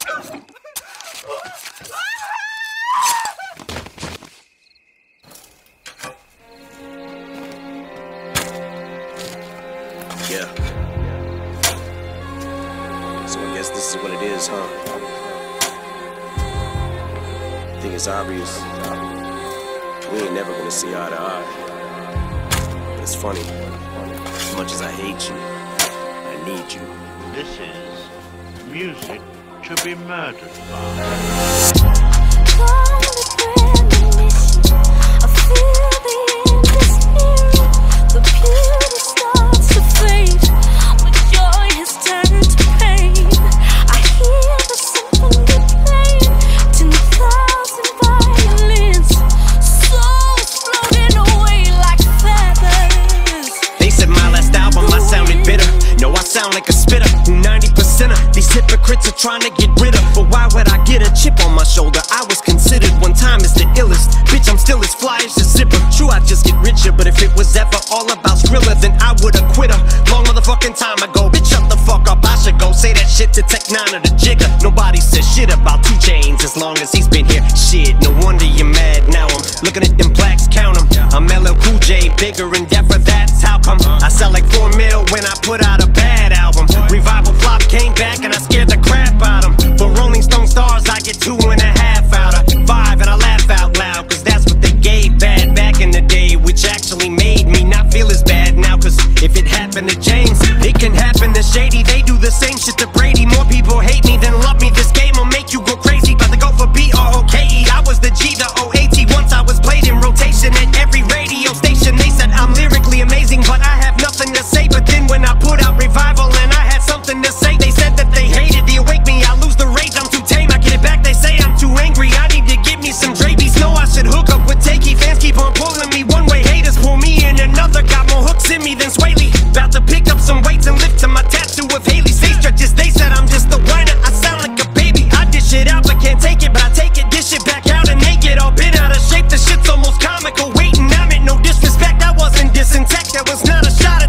Yeah. So I guess this is what it is, huh? I think it's obvious. We ain't never gonna see eye to eye. But it's funny. As much as I hate you, I need you. This is music to be murdered by. Premonition. I feel the end is near. The beauty starts to fade. My joy has turned to pain. I hear the symphony playing. 10,000 violins. Souls floating away like feathers. They said my last album I sounded bitter. No, I sound like a spitter. 90%er these hypocrites are trying to get rid of. But why would I get a chip on my shoulder? I was considered one time as the illest. Bitch, I'm still as fly as a zipper. True, I just get richer, but if it was ever all about Skrilla, then I would've quit her long motherfucking time ago. Bitch, shut the fuck up, I should go say that shit to Tech 9 or the Jigger. Nobody says shit about 2 Chainz as long as he's been here. Shit, no wonder you're mad now. I'm looking at them plaques, count them. I'm LL Cool J, bigger and deafer, that's how come. I sell like 4 mil when I put out a bad album. Revival flop came back and I scared the crap out of them. For Rolling Stone stars, I get 2.5 out of 5, and I laugh out loud, cause that's what they gave bad back in the day, which actually made me not feel as bad now. Cause if it happened to James, it can happen to Shady. They do the same shit to Brady. More people hate me than love me. This game will make you go crazy. About to go for B-R-O-K-E. I was the G, the O-A-T. Once I was played in rotation at every radio station. They said I'm lyrically amazing, but I have nothing to say. But then when I put out Revival and I had something to say, they said that they hated the Awake Me. I lose the rage, I'm too tame, I get it back. They say I'm too angry, I need to get me some Drabies. No, I should hook up with Takey. Fans keep on pulling me one way, haters pull me in another. Got more hooks in me than Swaley. About to pick up some weights and lift to my tattoo of Haley's face stretches. They said I'm just a whiner, I sound like a baby. I dish it out but can't take it, but I take it, dish it back out and naked. All been out of shape, the shit's almost comical. Waiting, I meant no disrespect, I wasn't dissing tech. That was not a shot